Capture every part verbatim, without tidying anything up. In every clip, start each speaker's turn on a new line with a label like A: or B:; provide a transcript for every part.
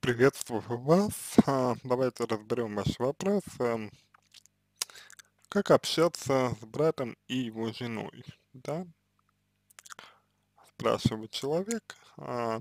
A: Приветствую вас. А, Давайте разберем ваш вопрос. Эм, Как общаться с братом и его женой? Да, спрашивает человек. А,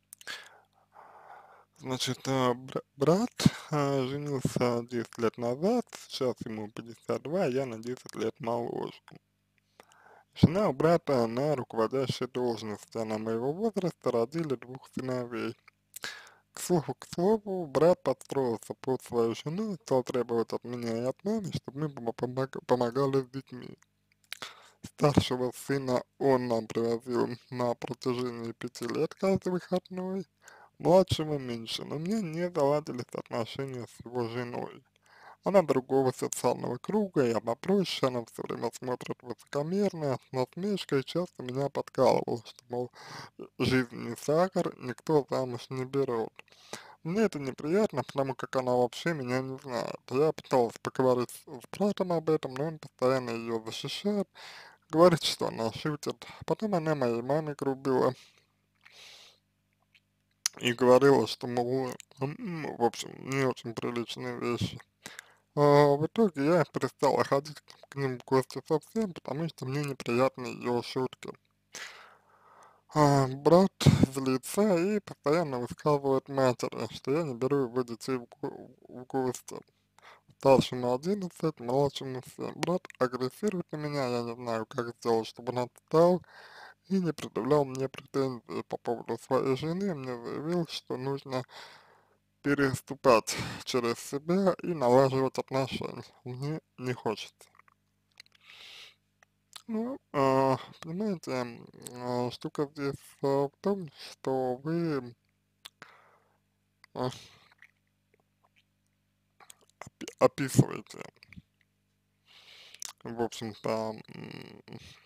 A: Значит, а, бра- брат а, женился десять лет назад, сейчас ему пятьдесят два, я на десять лет моложе. Жена у брата на руководящей должности, она моего возраста, родили двух сыновей. К слову, к слову, брат подстроился под свою жену и стал требовать от меня и от мамы, чтобы мы помо- помог- помогали с детьми. Старшего сына он нам привозил на протяжении пяти лет каждый выходной, младшего меньше, но мне не заладились отношения с его женой. Она другого социального круга, я попроще, она все время смотрит высокомерно, с насмешкой, часто меня подкалывала, что, мол, жизнь не сахар, никто замуж не берет. Мне это неприятно, потому как она вообще меня не знает. Я пытался поговорить с, с братом об этом, но он постоянно ее защищает, говорит, что она шутит. Потом она моей маме грубила и говорила, что, мол, м, в общем, не очень приличные вещи. А, в итоге я перестала ходить к ним в гости совсем, потому что мне неприятны ее шутки. А, брат злится и постоянно высказывает матери, что я не беру его детей в, го- в гости. Старшему одиннадцать, младшему семь. Брат агрессирует на меня, я не знаю, как сделать, чтобы он отстал и не предъявлял мне претензий по поводу своей жены. Мне заявил, что нужно переступать через себя и налаживать отношения. Мне не хочется. Ну, а, понимаете, м, а, штука здесь а, в том, что вы а, опи- описываете, в общем-то, м,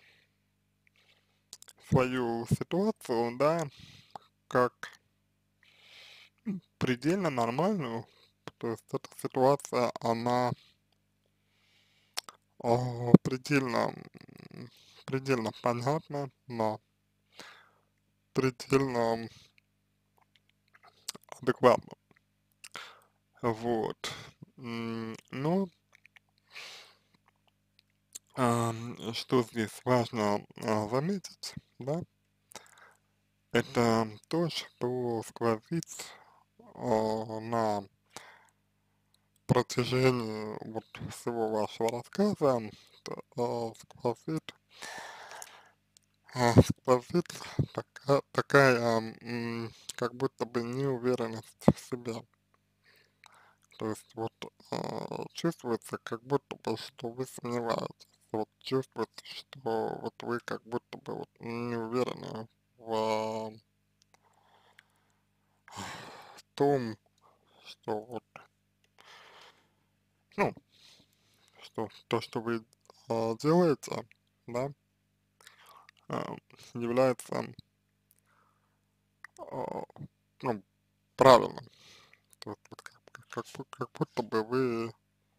A: свою ситуацию, да, как предельно нормальную, то есть эта ситуация, она а, предельно, м, предельно понятна, но предельно адекватна. Вот. М, Но ам, что здесь важно а, заметить, да, это то, что сквозит а, на протяжении вот всего вашего рассказа, т- а, сквозит А, сквозит така- такая, м, как будто бы неуверенность в себе. То есть вот а, чувствуется, как будто бы, что вы сомневаетесь. Вот чувствуется, что вот вы как будто бы вот не уверены в, в том, что вот, ну, что то, что вы а, делаете, да, а, является, а, ну, правильным. То есть вот как, как, как бу- как будто бы вы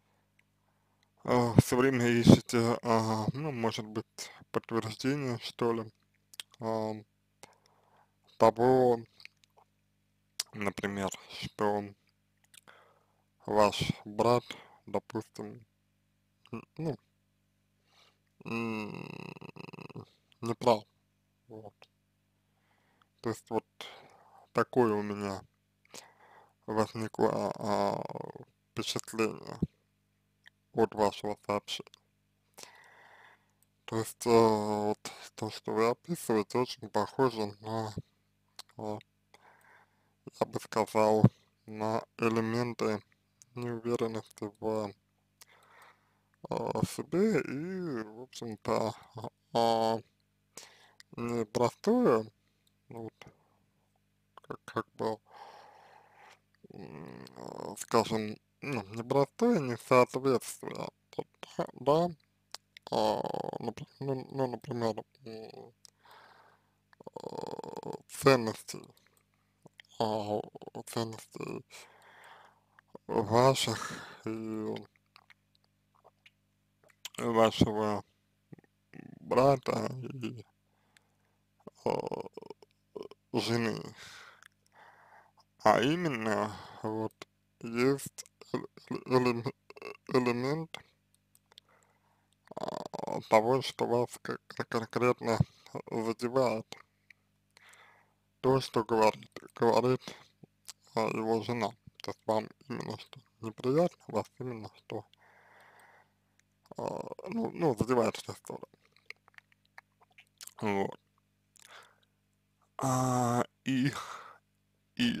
A: а, все время ищете, а, ну, может быть, подтверждение, что ли, а, того, например, что ваш брат, допустим, н- ну, м, не прав. Вот. То есть вот такое у меня возникло а, впечатление от вашего сообщения. То есть, а, вот то, что вы описываете, очень похоже на, а, я бы сказал, на элементы неуверенности в а, себе и, в общем-то, а, непростое, ну, вот, как, как бы, м, а, скажем, ну, непростое несоответствие, вот, да, да, а, напр- ну, ну, например, м, а, ценностей, а, ценностей ваших и вашего брата и а, жены. а именно вот есть эле- эле- элемент а, того, что вас кон- конкретно задевает, то, что говорит, говорит а, его жена. То есть вам именно что неприятно, вас именно что, а, ну, ну, задевает эта история. Вот. А, и, и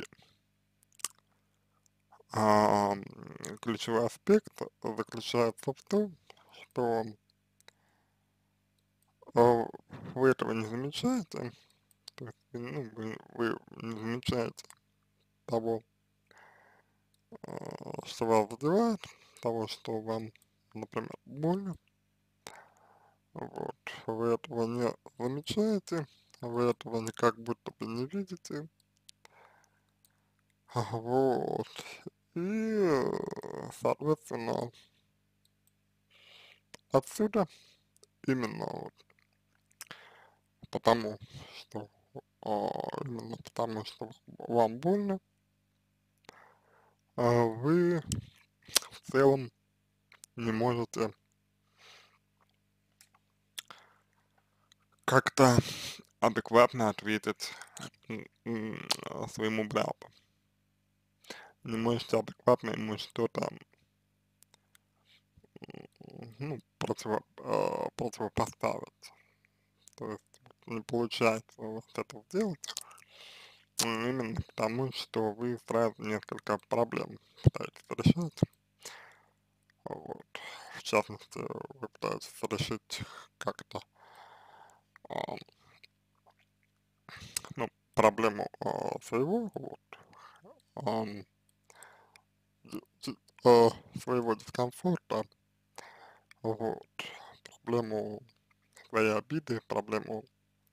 A: а, м, ключевой аспект заключается в том, что а, вы этого не замечаете, то есть, ну, вы, вы не замечаете того, а, что вас задевает, того, что вам, например, больно, вот, вы этого не замечаете, вы этого не как будто бы не видите, а, вот, и, э, соответственно, отсюда именно вот потому, что, а, именно потому, что вам больно, а, вы в целом не можете как-то адекватно ответить м, м, а, своему брату. Не можете адекватно ему что-то, м, ну, противо, а, противопоставить. То есть не получается у вас это сделать, м, именно потому, что вы сразу несколько проблем пытаетесь решать. Вот. В частности, вы пытаетесь решить как-то, а, ну, проблему а, своего, вот, ам, д- д- а, своего дискомфорта, вот, проблему своей обиды, проблему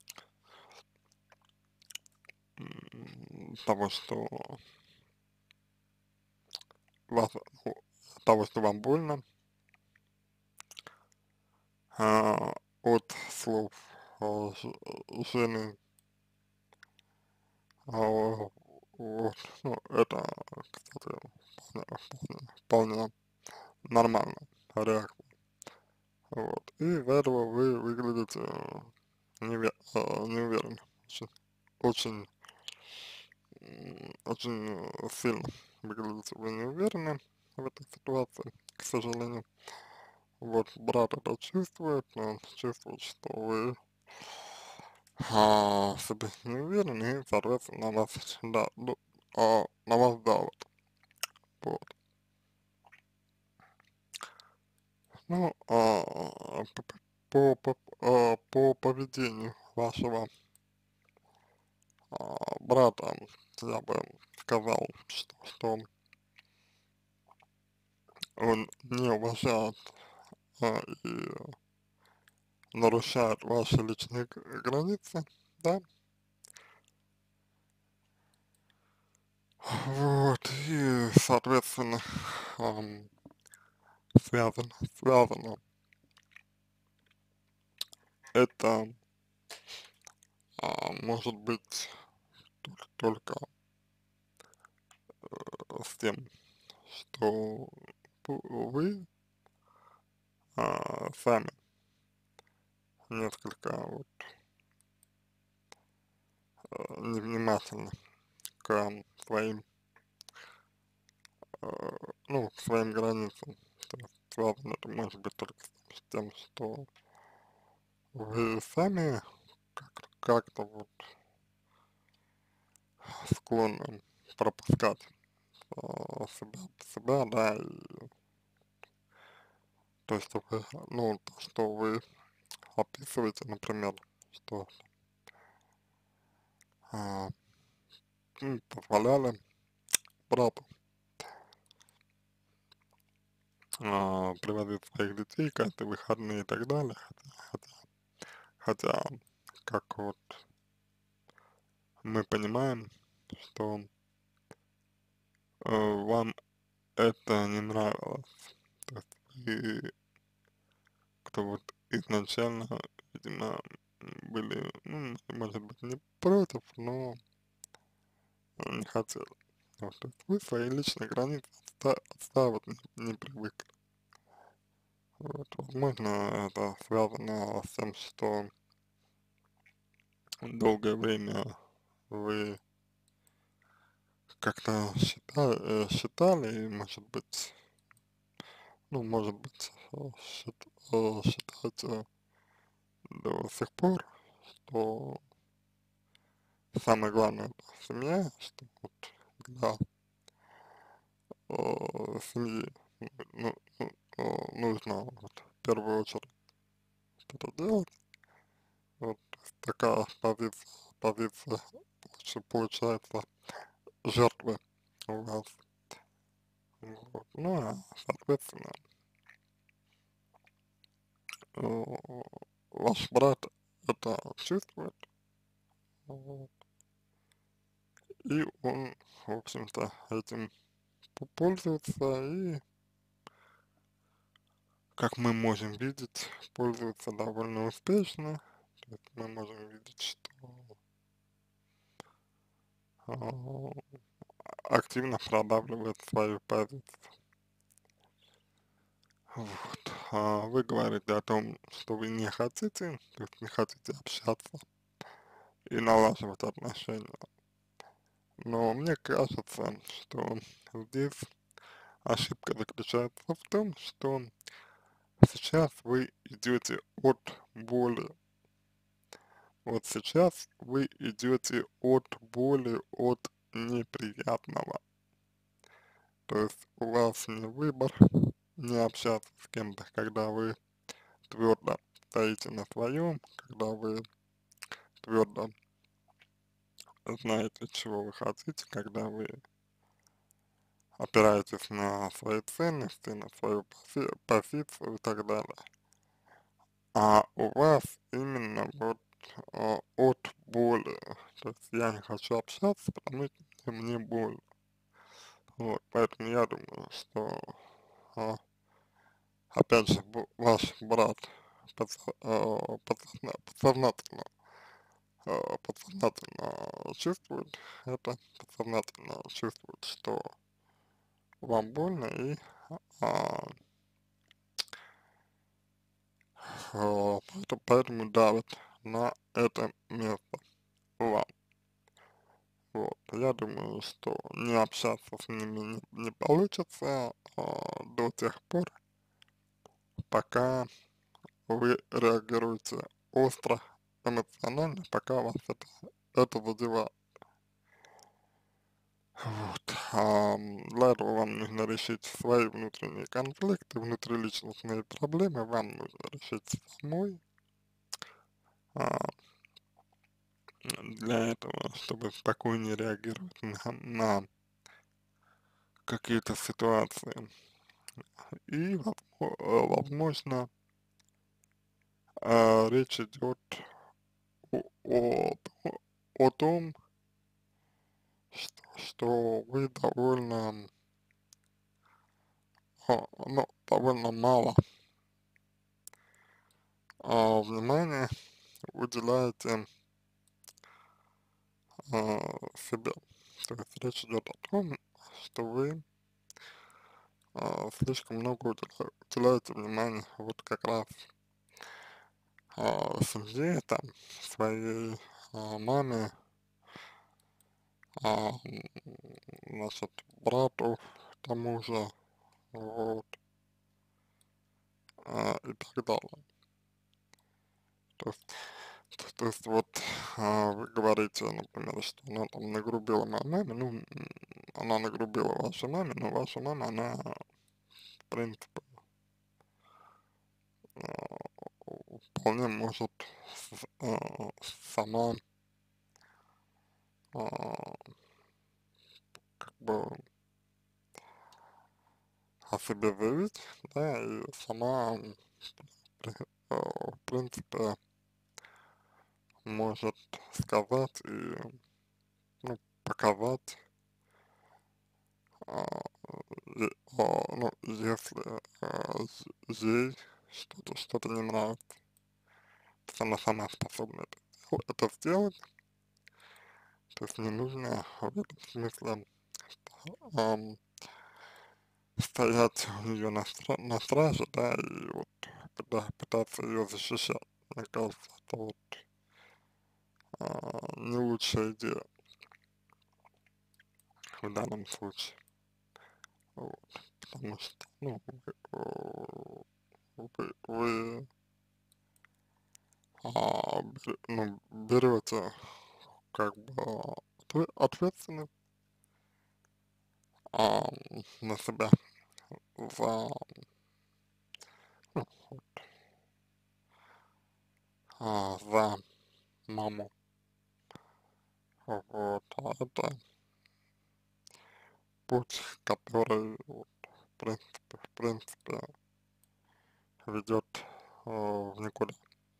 A: м, того, что вас, ну, того, что вам больно, а, от слов а, ж- жены, а, вот, ну, это, кстати, вполне, вполне, вполне нормально, реакция, вот, и из-за этого вы выглядите неве- а, неуверенно, очень, очень, м, очень э, сильно выглядите вы неуверенно в этой ситуации, к сожалению. Вот брат это чувствует, он чувствует, что вы а, в себе не уверены, и, соответственно, на вас, да, ну, а, на вас давят. Вот. Ну, а, п- п- по, по, а, по поведению вашего а, брата, я бы сказал, что, что он не уважает а, и нарушает ваши личные г- границы, да, вот, и, соответственно, ам, связано, связано это а, может быть только, только э, с тем, что п- вы а, сами несколько вот э, невнимательны к своим, э, ну, к своим границам. То есть связано это может быть только с тем, что вы сами как- как-то вот склонны пропускать а, себя, себя, да, и то, что вы, ну, то, что вы описываете, например, что а, м, позволяли брату а, приводить своих детей каждые выходные и так далее, хотя, хотя, хотя как вот мы понимаем, что э, вам это не нравилось, то есть вы кто вот изначально, видимо, м, были, ну, может быть, не против, но не хотели. Вот, то есть вы свои личные границы отста отстаивать не, не привыкли. Вот, возможно, это связано с тем, что долгое время вы как-то считали, э, считали, и, может быть, ну, может быть, э, счит- э, считаете до сих пор, что самое главное это семья, что вот для э, семьи ну, ну, э, нужно вот, в первую очередь это делать. Вот такая позиция, позиция получ- получается жертвы у вас. Вот. Ну, а, соответственно, э, ваш брат это чувствует, вот, и он, в общем-то, этим п- пользуется и, как мы можем видеть, пользуется довольно успешно. То есть мы можем видеть, что а, активно продавливает свою позицию. Вот. А вы говорите о том, что вы не хотите, то есть не хотите общаться и налаживать отношения. Но мне кажется, что здесь ошибка заключается в том, что сейчас вы идете от боли. Вот сейчас вы идете от боли, от неприятного. То есть у вас не выбор не общаться с кем-то, когда вы твердо стоите на своем, когда вы твердо знаете, чего вы хотите, когда вы опираетесь на свои ценности, на свою пози позицию и так далее. А у вас именно вот а, от боли. То есть я не хочу общаться, потому что мне больно. Вот, поэтому я думаю, что а, опять же б- ваш брат подсо- а, подсозна- подсознательно, а, подсознательно чувствует это, подсознательно чувствует, что вам больно и а, а, поэтому, поэтому давит на это место вам. Вот, я думаю, что не общаться с ними не, не получится а, до тех пор, пока вы реагируете остро, эмоционально, пока вас это, это задевает. Вот. А для этого вам нужно решить свои внутренние конфликты, внутриличностные проблемы, вам нужно решить самой. А, для этого, чтобы спокойнее реагировать на, на какие-то ситуации. И, возмо- э, возможно, а, речь идет о, о, о том, что, что вы довольно, а, ну, довольно мало а, внимания уделяете а, себе. То есть речь идет о том, что вы а, слишком много уделя- уделяете внимания вот как раз а, семье, там, своей а, маме, а, м, значит, брату, тому же, вот, а, и так далее. То есть, то, то есть вот а, вы говорите, например, что она там нагрубила моей маме, ну, м, она нагрубила вашей маме, но ваша мама, она, в принципе, а, вполне может с- а, сама а, как бы о себе заявить, да, и сама, м, при- а, в принципе, может сказать и, ну, показать, а, е а, ну, если, а, е ей что-то что-то не нравится, то есть она сама способна это сдел это сделать, то есть не нужно в этом смысле ам, стоять у нее на, стра- на страже, да, и вот пыта- пытаться ее защищать. Мне кажется, это вот а, не лучшая идея в данном случае. Вот, потому что, ну, вы, о, вы, вы, а, бер- ну, берете как бы отве- ответственность а, на себя за, ну, а, за маму. Вот, а это путь, который, вот, в принципе, в принципе, ведет э, в никуда.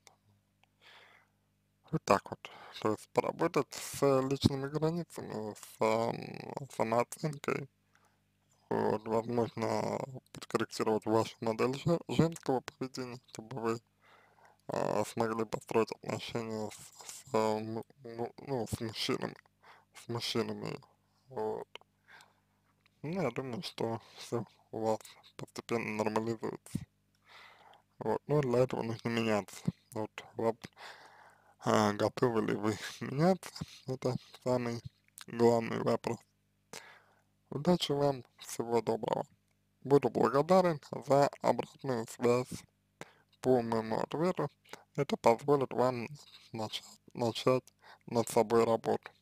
A: Вот так вот. То есть поработать с личными границами, с ам, самооценкой, вот, возможно, подкорректировать вашу модель же- женского поведения, чтобы вы а, смогли построить отношения с, с, а, му- му- ну, с мужчинами, с мужчинами. Вот. Ну, я думаю, что все у вас постепенно нормализуется. Вот. Но для этого нужно меняться. Вот. Вот. А, готовы ли вы меняться? Это самый главный вопрос. Удачи вам, всего доброго. Буду благодарен за обратную связь по моему ответу. Это позволит вам начать, начать над собой работу.